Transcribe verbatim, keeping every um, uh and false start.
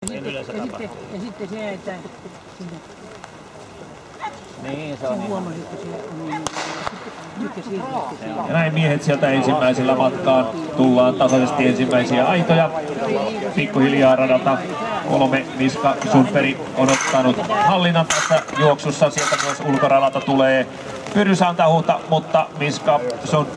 niin yleensä tapahtuu. Ja sitten se, että niin, se on huomasin, että se on niin. Ja näin miehet sieltä ensimmäisellä matkaan. Tullaan tasaisesti ensimmäisiä aitoja. Pikkuhiljaa radalta kolme Miska Sundberg on ottanut hallinnan tässä juoksussa. Sieltä myös ulkoradalta tulee Pyry Santahuuta, mutta Miska Sundberg